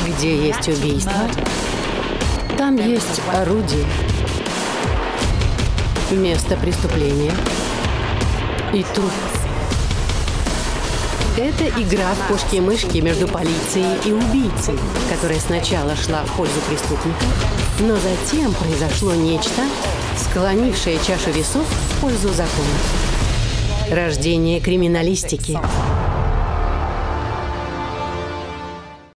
Где есть убийство, там есть орудие, место преступления и труп. Это игра в кошки-мышки между полицией и убийцей, которая сначала шла в пользу преступника, но затем произошло нечто, склонившее чашу весов в пользу закона. Рождение криминалистики.